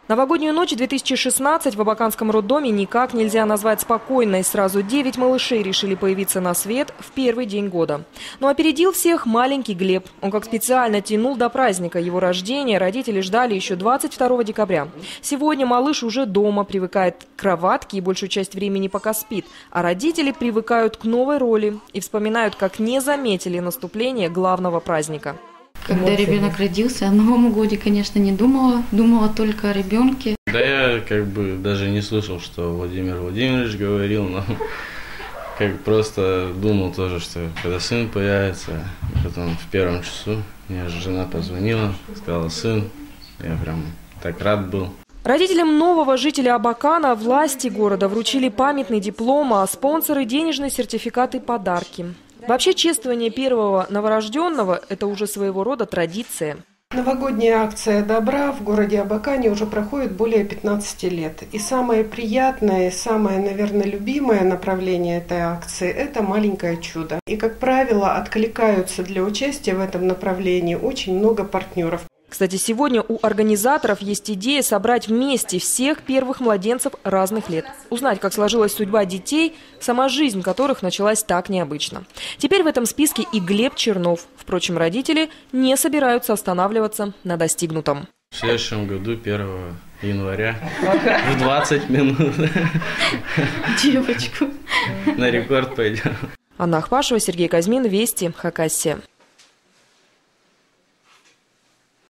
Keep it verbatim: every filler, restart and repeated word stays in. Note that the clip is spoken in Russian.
Новогоднюю ночь две тысячи шестнадцать в Абаканском роддоме никак нельзя назвать спокойной. Сразу девять малышей решили появиться на свет в первый день года. Но опередил всех маленький Глеб. Он как специально тянул до праздника его рождения. Родители ждали еще двадцать второго декабря. Сегодня малыш уже дома, привыкает к кроватке и большую часть времени пока спит. А родители привыкают к новой роли и вспоминают, как не заметили наступление главного праздника. Когда ребенок родился, о Новом годе, конечно, не думала. Думала только о ребенке. Да я как бы даже не слышал, что Владимир Владимирович говорил, но как просто думал тоже, что когда сын появится, потом в первом часу мне жена позвонила, сказала: сын, я прям так рад был. Родителям нового жителя Абакана власти города вручили памятный диплом, а спонсоры – денежные сертификаты и подарки. Вообще, чествование первого новорожденного – это уже своего рода традиция. Новогодняя акция добра в городе Абакане уже проходит более пятнадцати лет. И самое приятное, и самое, наверное, любимое направление этой акции – это маленькое чудо. И, как правило, откликаются для участия в этом направлении очень много партнеров. Кстати, сегодня у организаторов есть идея собрать вместе всех первых младенцев разных лет. Узнать, как сложилась судьба детей, сама жизнь которых началась так необычно. Теперь в этом списке и Глеб Чернов. Впрочем, родители не собираются останавливаться на достигнутом. В следующем году, первого января, в двадцать минут. Девочку. На рекорд пойдем. Анна Ахпашева, Сергей Казьмин, Вести, Хакасия.